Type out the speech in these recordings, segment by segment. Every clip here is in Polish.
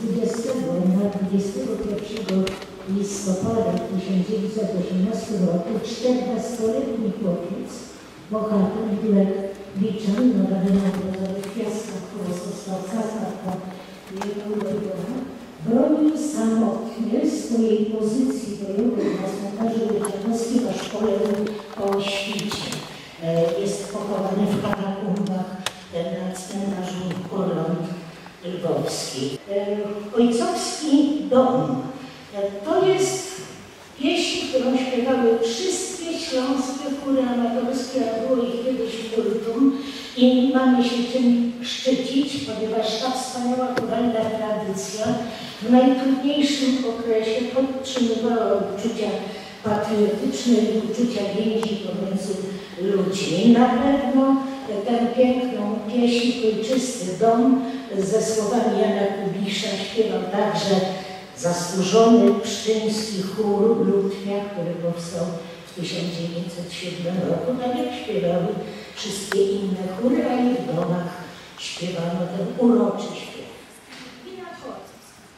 20 na 21 listopada 1918 roku 14-letni chłopiec, bohater Julek Biczan, nowany na Brzozowych Piaskach, który został zatarł jego urodzenia, bronił samotnie swojej pozycji bojowej na cmentarzu Łycianowskim na szkole o świcie. Jest pochowany w katakumbach na cmentarzu Orląt Lwowski. Ojcowski dom to jest pieśń, którą śpiewały wszystkie śląskie chóry amatorskie, a było ich kiedyś multum i mamy się czym szczycić, ponieważ ta wspaniała chóralna tradycja w najtrudniejszym okresie podtrzymywała uczucia patriotyczne i uczucia więzi pomiędzy ludźmi. Na pewno tę piękną pieśń Ojczysty dom ze słowami Jana Kubisza śpiewał także zasłużony pszczyński chór Lutnia, który powstał w 1907 roku, tak jak śpiewały wszystkie inne chóry, a i w domach śpiewano ten uroczy śpiew. I na końcu.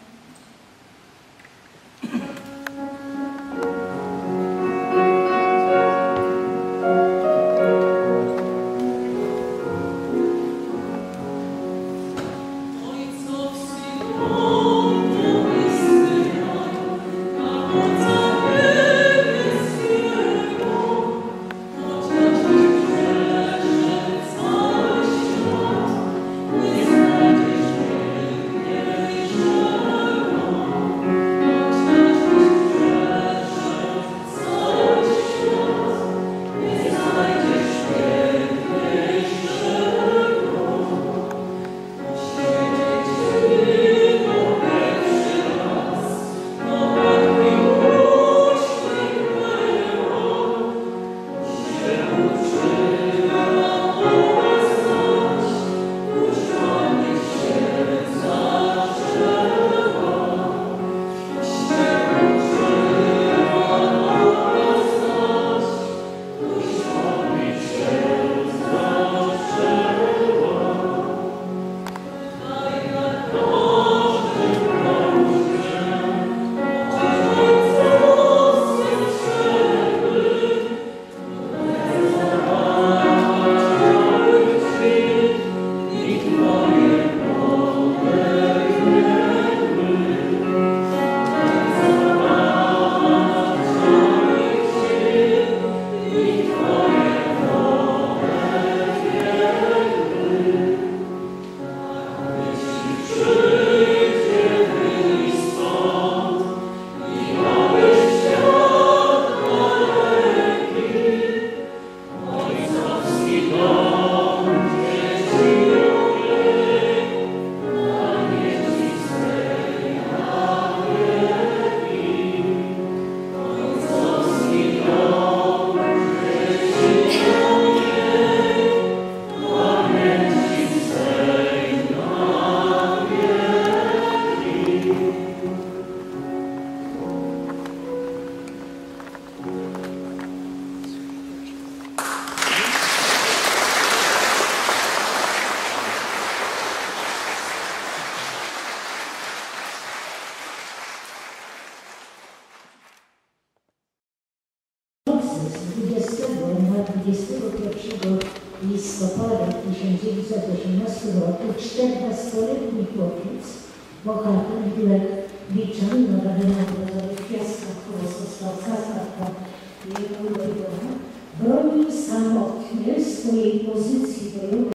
Na 21 listopada 1918 roku 14-letni chłopiec, bohater Julek Biczan, nowany na Brzozowych Piaskach, który został zatarł jego urodzenia, bronił samotnie swojej pozycji bojowej